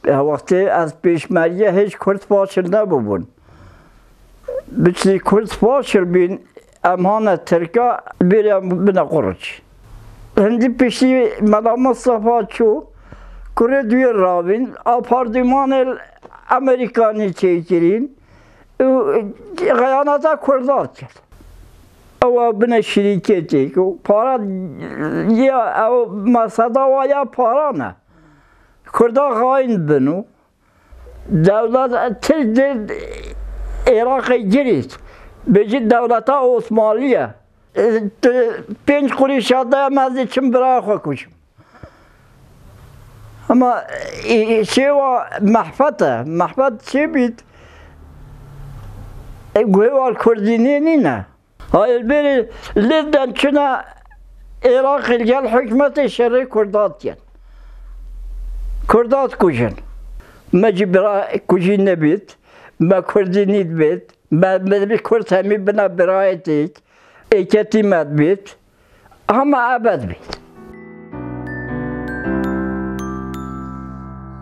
وقتی از پیشمریه هیچ کرد فاشل نبودن. بچه کرد فاشل بین امانه ترکا بریم بنا قرچ. هندی پیشی ملا مصطفی چو کره دوی راوین آپاردمان امریکانی چیکرین غیانتا کردات کرد. او بنا شریکتی که پارا یا او مسادا و یا پارا نه. کردا خاین بنو دولت تجد عراق گرید بجید دولت عثمانیه 5 قریش دایم از چیم برای خود کشم اما شیوا محفت چی بید گویوال کردینی نه های بری لیدن چونه عراق گل حکمت شرعی کردات کن کردات کشن مجی برای کشی نبید ما کردی نید بید ما کرد همی بنا برایت اید ایکتی مد بید همه عبد بید